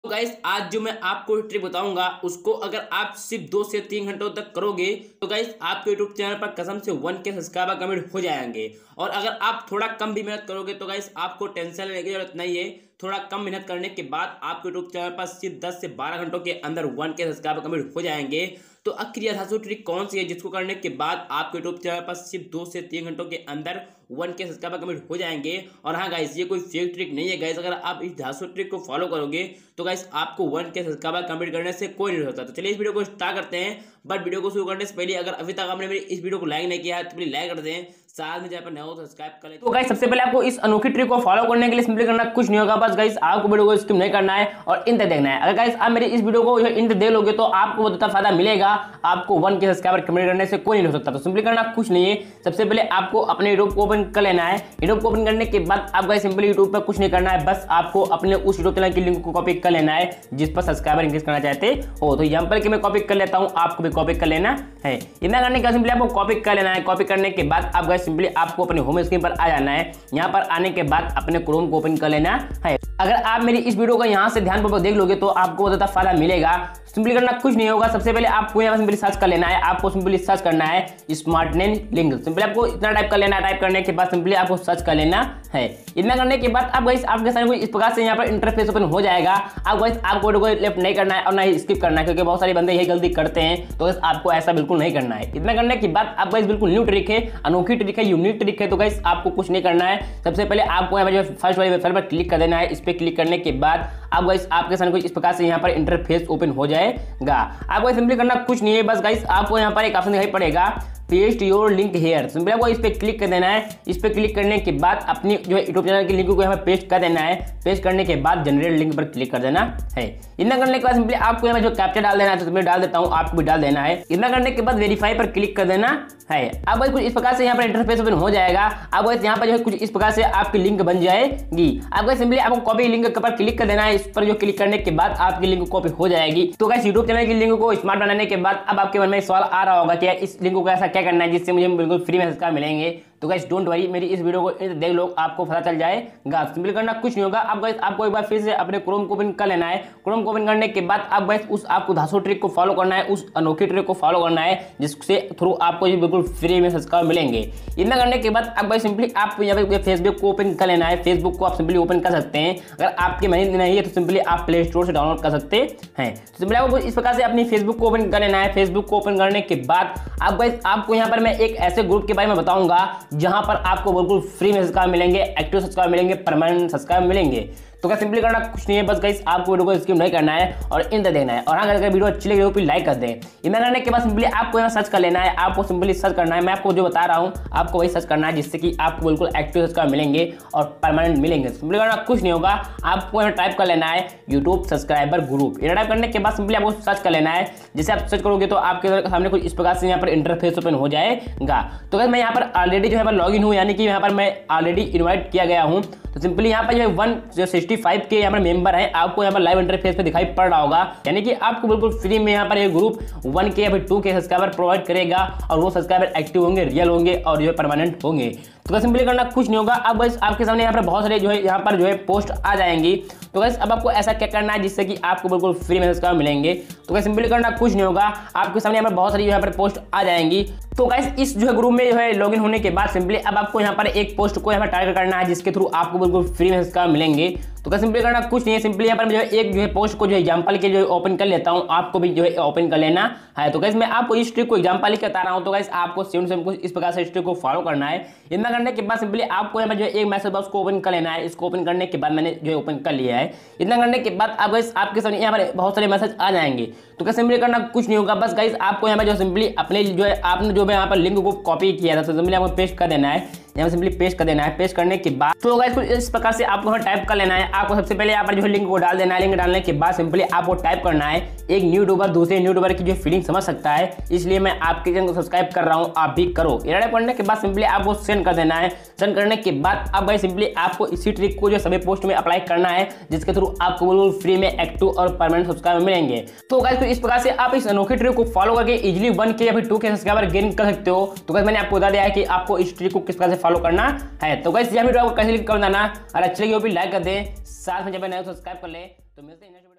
तो गाइस आज जो मैं आपको ट्रिक बताऊंगा उसको अगर आप सिर्फ 2 से 3 घंटों तक करोगे तो गाइस आपके यूट्यूब चैनल पर कसम से 1K सब्सक्राइबर कंप्लीट हो जाएंगे। और अगर आप थोड़ा कम भी मेहनत करोगे तो गाइस आपको टेंशन लेने की जरूरत नहीं है। थोड़ा कम मेहनत करने के बाद आपके यूट्यूब चैनल पर सिर्फ 10 से 12 घंटों के अंदर 1K सब्सक्राइबर कंप्लीट हो जाएंगे। तो आखिर यह धांसू ट्रिक कौन सी है जिसको करने के बाद आपके यूट्यूब चैनल पर सिर्फ 2 से 3 घंटों के अंदर 1K सब्सक्राइबर कंप्लीट हो जाएंगे। और हाँ गाइस, ये कोई फेक ट्रिक नहीं है गाइस। अगर आप इस धांसू ट्रिक को फॉलो करोगे तो गाइस आपको 1K सब्सक्राइबर कंप्लीट करने से कोई नहीं होता। तो चलिए इस वीडियो को स्टार्ट करते हैं। बट वीडियो को शुरू करने से पहले अगर अभी तक आपने मेरी इस वीडियो को लाइक नहीं किया है तो प्लीज लाइक कर दें, साथ में जहाँ पर नया हो तो सब्सक्राइब कर लें। तो गाइस सबसे पहले आपको इस अनोखी ट्रिक को फॉलो करने के लिए सिंपली करना कुछ नहीं होगा, बस गाइस आपको वीडियो को स्किप नहीं करना है और इन तक देखना है। अगर गाइस आप मेरी इस वीडियो को इन तक देख लोगे तो आपको बहुत ज्यादा फायदा मिलेगा। आपको 1K सब्सक्राइबर कंप्लीट करने से कोई नहीं हो सकता। तो सिंपली करना कुछ नहीं है, सबसे पहले आपको अपने यूट्यूब को ओपन कर लेना है। यूट्यूब को ओपन करने के बाद आप गाइस सिंपली यूट्यूब पर कुछ नहीं करना है, बस आपको अपने उस यूट्यूब चैनल की लिंक को कॉपी कर लेना है जिस पर सब्सक्राइबर इंक्रीज करना चाहते हो। तो यहाँ पर मैं कॉपी कर लेता हूँ, आपको भी कॉपी कर लेना है। इतना करने के बाद सिंपली आपको कॉपी कर लेना है। कॉपी करने के बाद आप गाइस सिंपली आपको अपने होम स्क्रीन पर आ जाना है। यहाँ पर आने के बाद अपने क्रोम को ओपन कर लेना है। अगर आप मेरी इस वीडियो को यहाँ से ध्यानपूर्वक देख लोगे तो आपको बहुत ज्यादा फायदा मिलेगा। सिंपली करना कुछ नहीं होगा, सबसे पहले आपको यहाँ सिंपली सर्च कर लेना है। आपको सिंपली सर्च करना है स्मार्टनेस लिंक। सिंपली आपको इतना टाइप कर लेना है। टाइप करने के बाद सिंपली आपको सर्च कर लेना है। इतना करने के बाद आप गाइस आपके सामने इस प्रकार से यहाँ पर इंटरफेस ओपन हो जाएगा। आप गाइस आपको वीडियो को लेफ्ट नहीं करना है और ना ही स्किप करना है, क्योंकि बहुत सारे बंदे यही गलती करते हैं। तो गाइस आपको ऐसा बिल्कुल नहीं करना है। इतना करने के बाद आप गाइस बिल्कुल न्यू ट्रिक है, अनोखी ट्रिक है, यूनिक ट्रिक है। तो गाइस आपको कुछ नहीं करना है। सबसे पहले आपको यहाँ पर फर्स्ट वाली वेबसाइट पर क्लिक कर देना है। इस पर क्लिक करने के बाद आप गाइस आपके सामने कुछ इस प्रकार से यहाँ पर इंटरफेस ओपन हो जाएगा। आपको सिंपली करना कुछ नहीं है, बस गाइस आपको यहाँ पर एक ऑप्शन दिखाई पड़ेगा paste your link here. Simply आपको इस पे क्लिक कर देना है। इस पे क्लिक करने के बाद अपनी जो है यूट्यूब चैनल की लिंक को यहाँ पे पेस्ट कर देना है। पेस्ट करने के बाद जनरेट लिंक पर क्लिक कर देना है। इतना करने के बाद सिंपली आपको यहाँ जो कैप्चा डाल देना है, तो सिंपली डाल देता हूँ, आपको भी डाल देना है। इतना करने के बाद वेरीफाई पर क्लिक कर देना है। अब कुछ इस प्रकार से यहाँ पर इंटरफेस ओपन हो जाएगा। अब यहाँ पर जो है कुछ इस प्रकार से आपकी लिंक बन जाएगी। आपको सिंपली आपको कॉपी लिंक पर क्लिक कर देना है। इस पर जो क्लिक करने के बाद आपकी लिंक कॉपी हो जाएगी। तो गाइस यूट्यूब चैनल की लिंक को स्मार्ट बनाने के बाद अब आपके मन में सवाल आ रहा होगा कि इस लिंक को ऐसा क्या करना है जिससे मुझे बिल्कुल फ्री में सब्सक्राइब मिलेंगे। तो गाइस डोंट वरी, मेरी इस वीडियो को देख लो, आपको पता चल जाएगा। सिंपली करना कुछ नहीं होगा। अब गाइस आपको एक बार फिर से अपने क्रोम को ओपन कर लेना है। क्रोम को ओपन करने के बाद अब गाइस उस आपको धांसू ट्रिक को फॉलो करना है, उस अनोखी ट्रिक को फॉलो करना है जिससे थ्रू आपको ये बिल्कुल फ्री में सब्सक्राइब मिलेंगे। इतना करने के बाद अब गाइस सिंपली आपको यहाँ पे फेसबुक को ओपन कर लेना है। फेसबुक को आप सिंपली ओपन कर सकते हैं। अगर आपके महीने नहीं है तो सिंपली आप प्ले स्टोर से डाउनलोड कर सकते हैं। तो सिंपली आपको इस प्रकार से अपनी फेसबुक को ओपन कर लेना है। फेसबुक को ओपन करने के बाद अब गाइस आपको यहाँ पर मैं एक ऐसे ग्रुप के बारे में बताऊंगा जहां पर आपको बिल्कुल फ्री में सब्सक्राइब मिलेंगे, एक्टिव सब्सक्राइब मिलेंगे, परमानेंट सब्सक्राइब मिलेंगे। तो क्या सिंपली करना कुछ नहीं है, बस गाइस आपको वीडियो को स्किप नहीं करना है और इन तक देखना है। और अगर वीडियो अच्छी लगी तो प्लीज लाइक कर दें। इतना करने के बाद सिंपली आपको यहाँ सर्च कर लेना है। आपको सिंपली सर्च करना है, मैं आपको जो बता रहा हूँ आपको वही सर्च करना है जिससे कि आपको बिल्कुल एक्टिव सब्सक्राइब मिलेंगे और परमानेंट मिलेंगे। सिंपली करना कुछ नहीं होगा, आपको यहाँ टाइप कर लेना है यूट्यूब सब्सक्राइबर ग्रुप। इतना टाइप करने के बाद सिंपली आपको सर्च कर लेना है। जैसे आप सर्च करोगे तो आपके सामने कुछ इस प्रकार से यहाँ पर इंटरफेस ओपन हो जाएगा। तो गाइस मैं यहाँ पर ऑलरेडी जो है लॉग इन हूँ, यानी कि यहाँ पर मैं ऑलरेडी इन्वाइट किया गया हूँ। तो सिंपली यहाँ पर जो है 165 के यहाँ पर मेंबर है, आपको यहाँ पर लाइव इंटरफेस पे दिखाई पड़ रहा होगा। यानी कि आपको बिल्कुल फ्री में यहाँ पर ये ग्रुप 1K या फिर 2K सब्सक्राइबर प्रोवाइड करेगा और वो सब्सक्राइबर एक्टिव होंगे, रियल होंगे और जो है परमानेंट होंगे। तो सिंपली करना कुछ नहीं होगा। अब गाइस आपके सामने यहाँ पर बहुत सारे जो है यहाँ पर जो है पोस्ट आ जाएंगी। तो गाइस अब आपको ऐसा क्या करना है जिससे कि आपको बिल्कुल फ्री में सब्सक्राइब मिलेंगे। तो गाइस सिंपली करना कुछ नहीं होगा, आपके सामने यहाँ पर बहुत सारी यहाँ पर पोस्ट आ जाएंगी। तो गाइस इस जो है ग्रुप में जो है लॉगिन होने के बाद सिंपली अब आपको यहाँ पर एक पोस्ट को यहाँ पर टारगेट करना है जिसके थ्रू आपको बिल्कुल फ्री में सब्सक्राइब मिलेंगे। तो क्या सिंपली करना कुछ नहीं है, सिंपली यहाँ पर जो है एक जो है पोस्ट को जो एग्जांपल के जो ओपन कर लेता हूँ, आपको भी जो है ओपन कर लेना है। तो गाइस मैं आपको इस ट्रिक को एग्जांपल ही बता रहा हूँ। तो गाइस आपको सेम सेम कुछ इस प्रकार से इस ट्रिक को फॉलो करना है। इतना करने के बाद सिंपली आपको यहाँ पर जो है एक मैसेज बॉक्स को ओपन कर लेना है। इसको ओपन करने के बाद मैंने जो है ओपन कर लिया है। इतना करने के बाद आप गाइस आपके सामने यहाँ पर बहुत सारे मैसेज आ जाएंगे। तो क्या सिंपली करना कुछ नहीं होगा, बस गाइस आपको यहाँ पर जो सिंपली अपने जो है आपने जो है यहाँ पर लिंक को कॉपी किया था, तो सिंपली आपको पेस्ट कर देना है। यहाँ सिंपली पेस्ट कर देना है। पेस्ट करने के बाद तो गाइस कुछ इस प्रकार से आपको टाइप कर लेना है। आपको सबसे पहले यहाँ पर जो है लिंक को डाल देना है। लिंक डालने के बाद सिंपली आपको टाइप करना है। एक यूट्यूबर दूसरे यूट्यूबर की जो फीलिंग समझ सकता है, इसलिए मैं आपके चैनल को सब्सक्राइब कर रहा हूँ, आप भी करो। ये टाइप करने के बाद सिंपली आपको सेंड कर देना है। सेंड करने के बाद अब गाइस सिंपली आपको इसी ट्रिक को जो सभी पोस्ट में अप्लाई करना है जिसके थ्रू आपको बिल्कुल फ्री में एक्टिव और परमानेंट सब्सक्राइबर मिलेंगे। तो गाइस इस प्रकार से आप इस अनोखी ट्रिक को फॉलो करके इजिली 1K या फिर 2K सब्सक्राइबर गेन कर सकते हो। तो गाइस मैंने आपको बता दिया है कि आपको इस ट्रिक को किस प्रकार से फॉलो करना है। तो गाइस यह वीडियो आपको कैसे कर देना और अच्छी लगी हो भी लाइक कर दें, साथ में जब नए सब्सक्राइब कर ले। तो मिलते हैं।